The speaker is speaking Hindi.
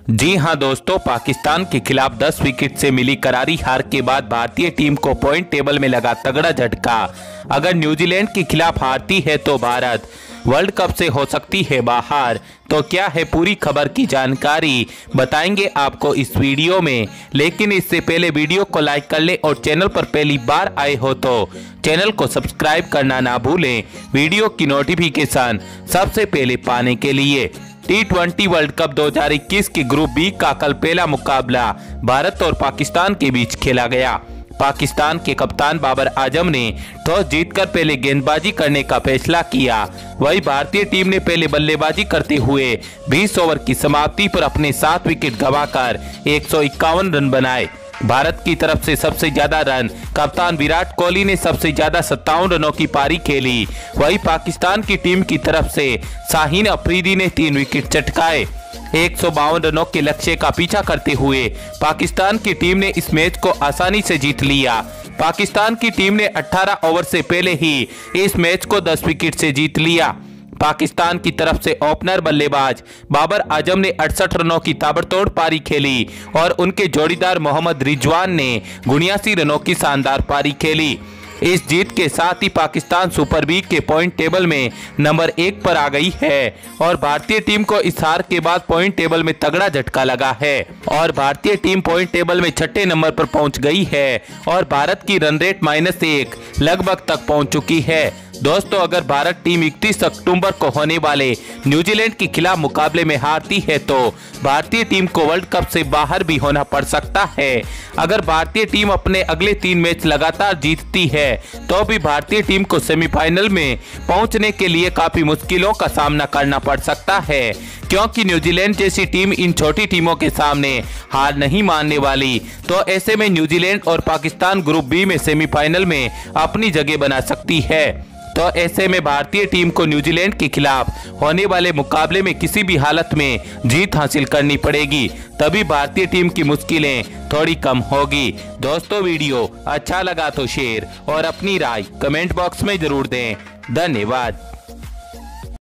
जी हां दोस्तों, पाकिस्तान के खिलाफ 10 विकेट से मिली करारी हार के बाद भारतीय टीम को पॉइंट टेबल में लगा तगड़ा झटका। अगर न्यूजीलैंड के खिलाफ हारती है तो भारत वर्ल्ड कप से हो सकती है बाहर। तो क्या है पूरी खबर की जानकारी बताएंगे आपको इस वीडियो में। लेकिन इससे पहले वीडियो को लाइक कर ले और चैनल पर पहली बार आए हो तो चैनल को सब्सक्राइब करना ना भूलें, वीडियो की नोटिफिकेशन सबसे पहले पाने के लिए। T20 वर्ल्ड कप 2021 के ग्रुप बी का कल पहला मुकाबला भारत और पाकिस्तान के बीच खेला गया। पाकिस्तान के कप्तान बाबर आजम ने टॉस जीतकर पहले गेंदबाजी करने का फैसला किया। वहीं भारतीय टीम ने पहले बल्लेबाजी करते हुए 20 ओवर की समाप्ति पर अपने 7 विकेट गंवाकर 151 रन बनाए। भारत की तरफ से सबसे ज्यादा रन कप्तान विराट कोहली ने सबसे ज्यादा 57 रनों की पारी खेली। वहीं पाकिस्तान की टीम की तरफ से शाहीन अफरीदी ने 3 विकेट चटकाए। 152 रनों के लक्ष्य का पीछा करते हुए पाकिस्तान की टीम ने इस मैच को आसानी से जीत लिया। पाकिस्तान की टीम ने 18 ओवर से पहले ही इस मैच को 10 विकेट से जीत लिया। पाकिस्तान की तरफ से ओपनर बल्लेबाज बाबर आजम ने 68 रनों की ताबड़तोड़ पारी खेली और उनके जोड़ीदार मोहम्मद रिजवान ने 79 रनों की शानदार पारी खेली। इस जीत के साथ ही पाकिस्तान सुपर लीग के पॉइंट टेबल में नंबर 1 पर आ गई है और भारतीय टीम को इस हार के बाद पॉइंट टेबल में तगड़ा झटका लगा है और भारतीय टीम पॉइंट टेबल में 6ठे नंबर पर पहुंच गई है और भारत की रन रेट -1 लगभग तक पहुंच चुकी है। दोस्तों, अगर भारत टीम 31 अक्टूबर को होने वाले न्यूजीलैंड के खिलाफ मुकाबले में हारती है तो भारतीय टीम को वर्ल्ड कप से बाहर भी होना पड़ सकता है। अगर भारतीय टीम अपने अगले 3 मैच लगातार जीतती है तो भी भारतीय टीम को सेमीफाइनल में पहुंचने के लिए काफी मुश्किलों का सामना करना पड़ सकता है, क्योंकि न्यूजीलैंड जैसी टीम इन छोटी टीमों के सामने हार नहीं मानने वाली। तो ऐसे में न्यूजीलैंड और पाकिस्तान ग्रुप बी में सेमीफाइनल में अपनी जगह बना सकती है। तो ऐसे में भारतीय टीम को न्यूजीलैंड के खिलाफ होने वाले मुकाबले में किसी भी हालत में जीत हासिल करनी पड़ेगी, तभी भारतीय टीम की मुश्किलें थोड़ी कम होगी। दोस्तों, वीडियो अच्छा लगा तो शेयर और अपनी राय कमेंट बॉक्स में जरूर दें। धन्यवाद।